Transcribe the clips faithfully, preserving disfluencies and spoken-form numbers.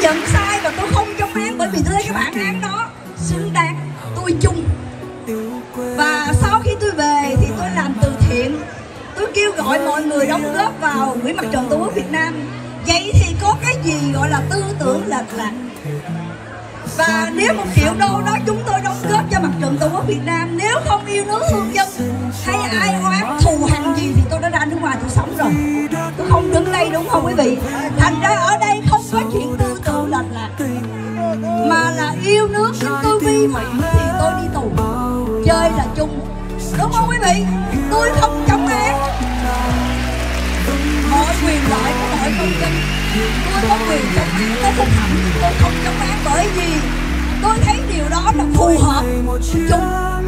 nhận sai và tôi không chống án, bởi vì tôi thấy cái bản án đó xứng đáng, tôi chung. Và sau khi tôi về thì tôi làm từ thiện, tôi kêu gọi mọi người đóng góp vào Quỹ Mặt trận Tổ quốc Việt Nam. Vậy thì có cái gì gọi là tư tưởng lệch lạc? Và nếu một triệu đô đó chúng tôi đóng góp cho Mặt trận Tổ quốc Việt Nam, nếu không yêu nước thương dân hay ai oán thù hằn gì thì tôi đã ra nước ngoài tôi sống rồi, tôi không đứng đây, đúng không quý vị? Thành ra ở đây không có chuyện tư tưởng lệch lạc, mà là yêu nước. Nhưng tôi vi phạm thì tôi đi tù, chơi là chung, đúng không quý vị? Tôi không chống án, mọi quyền lợi của mọi công dân. Tôi có quyền chống án tới phúc thẩm, tôi không chống án bởi vì tôi thấy điều đó là phù hợp chung.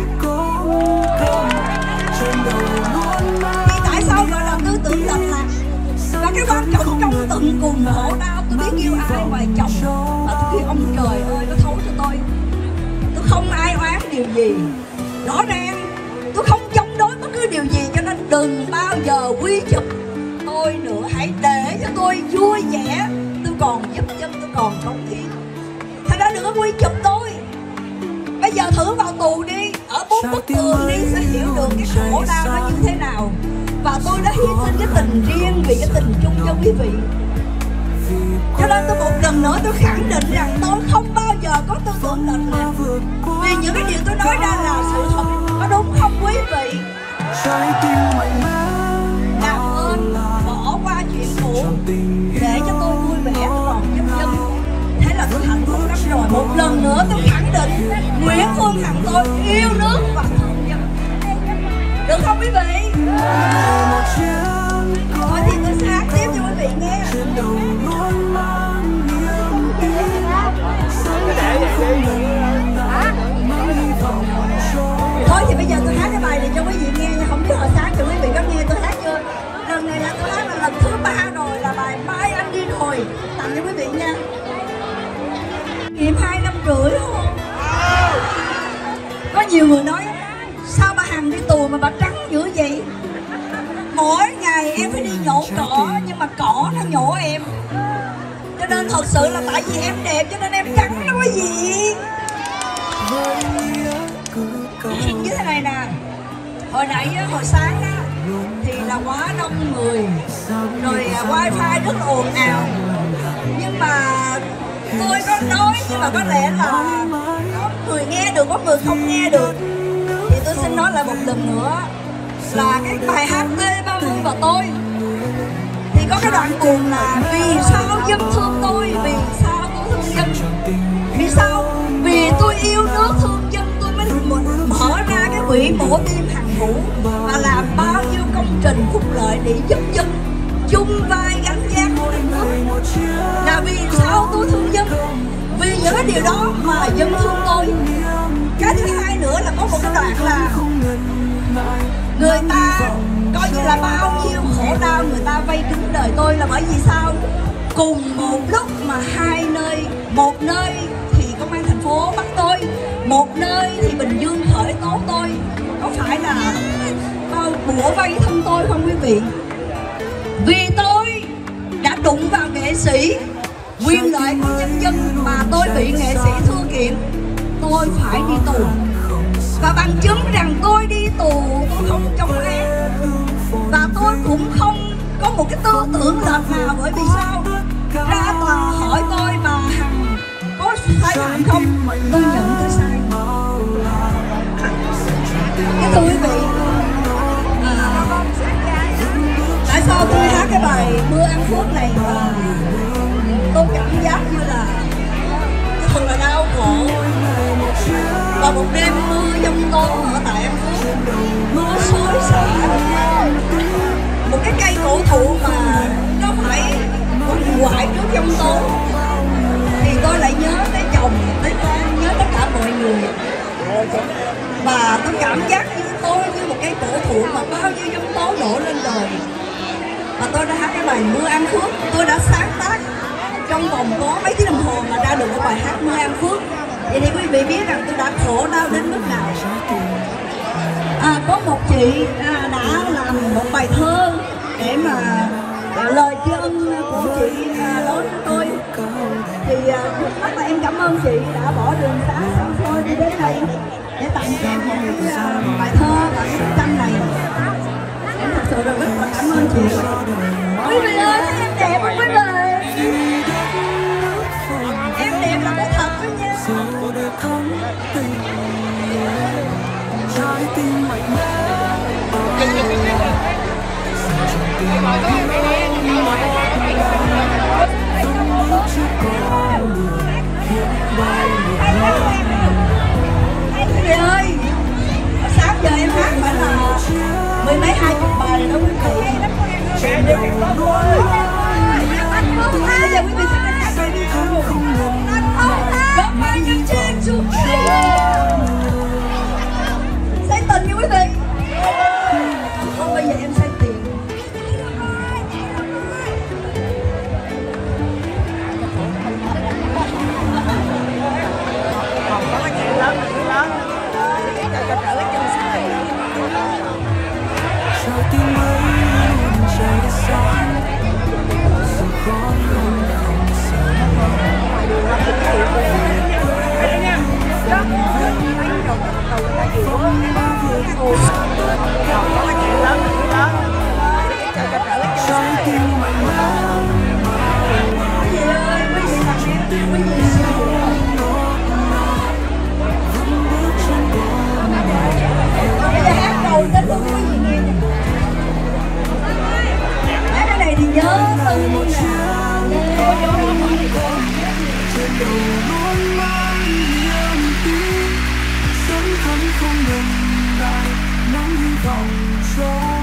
Thì tại sao gọi là tư tưởng lệch lạc? Và cái quan trọng trong tận cùng khổ đau, tôi biết yêu ai ngoài chồng, và tôi kêu ông trời ơi nó thấu cho tôi, tôi không ai oán điều gì. Rõ ràng tôi không chống đối bất cứ điều gì, cho nên đừng bao giờ quy chụp tôi nữa. Hãy để cho tôi vui vẻ, tôi còn giúp dân, tôi còn cống hiến. Thành ra đừng có quy chụp tôi. Bây giờ thử vào tù đi, ở bốn bức tường đi sẽ hiểu được cái khổ đau nó như thế nào. Và tôi đã hy sinh cái tình riêng vì cái tình chung cho quý vị. Cho nên tôi một lần nữa tôi khẳng định rằng tôi không bao giờ có tư tưởng lệch lạc, vì những cái điều tôi nói ra là sự thật. Có đúng không quý vị? Làm ơn bỏ qua chuyện cũ để cho tôi vui vẻ, tôi còn giúp dân. Thế là tôi hạnh phúc lắm rồi. Một lần nữa tôi khẳng định Nguyễn Phương Hằng tôi yêu nước và thương dân. Được không quý vị? Thôi thì tôi sẽ hát tiếp cho quý vị nghe. Thôi thì bây giờ tôi hát cái bài này cho quý vị nghe nha. Không biết hồi sáng thì quý vị có nghe tôi hát chưa? Lần này là tôi hát là lần thứ ba rồi, là bài Mai Anh Đi Rồi, tặng cho quý vị nha. Nghiệm hai năm rưỡi không? Có nhiều người nói sao bà Hằng đi tù mà bà trắng dữ vậy? Mỗi ngày em phải đi nhổ cỏ, nhưng mà cỏ nó nhổ em. Cho nên thật sự là tại vì em đẹp cho nên em trắng đó quý vị. Như thế này nè, hồi nãy hồi sáng á thì là quá đông người, rồi wifi rất ồn ào, nhưng mà tôi có nói nhưng mà có lẽ là có người nghe được, có người không nghe được, thì tôi xin nói lại một lần nữa là cái bài hát T ba mươi và tôi thì có cái đoạn buồn là vì sao dân thương tôi, vì sao tôi thương dân, vì sao, vì tôi yêu nước thương dân tôi mới mở ra cái quỹ mổ tim hàng vũ và làm bao nhiêu công trình phúc lợi để giúp dân chung vai gánh vác của đất nước. Là vì sao tôi thương dân, vì những cái điều đó mà dân thương tôi. Cái thứ hai nữa là có một cái đoạn là người ta coi như là bao nhiêu khổ đau người ta vây kín đời tôi, là bởi vì sao? Cùng một lúc mà hai nơi, một nơi thì công an thành phố bắt tôi, một nơi thì Bình Dương khởi tố tôi. Có phải là bao bủa vây thân tôi không quý vị? Vì tôi đã đụng vào nghệ sĩ, quyền lợi của nhân dân mà tôi bị nghệ sĩ thưa kiện, tôi phải đi tù. Và bằng chứng rằng tôi đi tù tôi không chống án, và tôi cũng không có một cái tư tưởng lệch nào. Bởi vì sao? Ra tòa hỏi tôi bà Hằng có sai phạm không, tôi nhận tôi sai. Cái thưa quý vị, à, tại sao tôi hát cái bài Mưa Ăn Phước này và tôi cảm giác như là thật là đau khổ. Và một đêm mưa giông tố ở tại An Phước, mưa xối xả, một cái cây cổ thụ mà nó phải quằn quại trước giông tố, thì tôi lại nhớ tới chồng, tới con, nhớ tất cả mọi người. Và tôi cảm giác như tôi như một cây cổ thụ mà bao nhiêu giông tố đổ lên đời. Và tôi đã hát cái bài Mưa An Phước. Tôi đã sáng tác trong vòng có mấy tiếng đồng hồ mà ra được cái bài hát Mưa An Phước. Vậy thì quý vị biết rằng tôi đã khổ đau đến mức nào. À, có một chị à, đã làm một bài thơ để mà à, lời tri ân của chị à, đối với tôi. Thì thì rất là em cảm ơn chị đã bỏ đường xá xa xôi đi đến đây để tặng cho em một cái uh, bài thơ và cái tranh này. Em thật sự rất là cảm ơn chị. Quý vị ơi, thấy em đẹp không quý vị? Em đẹp là có thật đó nha. Trái tim mạnh mẽ quý vị ơi, sáng giờ em hát phải là mười mấy hai chục bài rồi đó quý vị. Bây giờ quý vị sẽ hát bài đi cùng góp bài cho trên chụp say tình nha quý vị. Không, bây giờ em say tiền. trái tim ấy luôn cháy sáng dù có lúc không trái tim mạnh mẽ Quý vị ơi, quý vị là em, quý vị siêu. Bây giờ hát đầu tên luôn quý vị nghe nè. Hát cái này thì nhớ từng một trên đầu luôn mang niềm tin sống thấm không ngừng lại nắng hy vọng cho